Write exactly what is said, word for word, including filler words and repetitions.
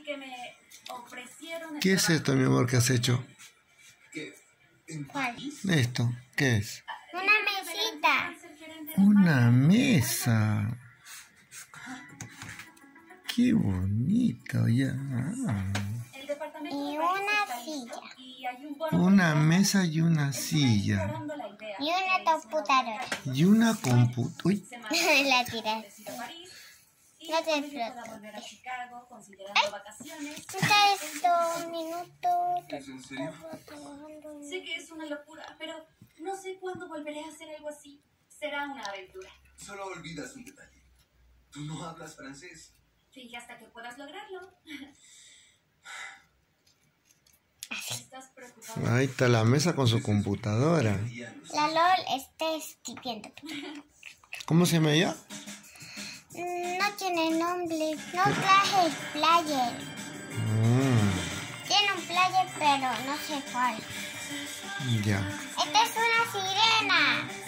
que me ofrecieron... ¿Qué es esto, mi amor, que has hecho? ¿Cuál? ¿Esto? ¿Qué es? Una mesita. Una mesa. Qué bonito, ya. Ah. Y una silla. Una mesa y una silla. Y una computadora. Y una computadora. Uy. La tiraste. No te explotó. ¡Ay! Está esto, un minuto. ¿Es en serio? Sé que es una locura, pero no sé cuándo volveré a hacer algo así. Será una aventura. Solo olvidas un detalle. Tú no hablas francés. Finge hasta que puedas lograrlo. ¿Estás preocupado? Ahí está la mesa con su computadora. La LOL está escribiendo. ¿Cómo se llama ella? No tiene nombre. No traje el player. Mm, Tiene un player, pero no sé cuál. ya. Esta es una sirena.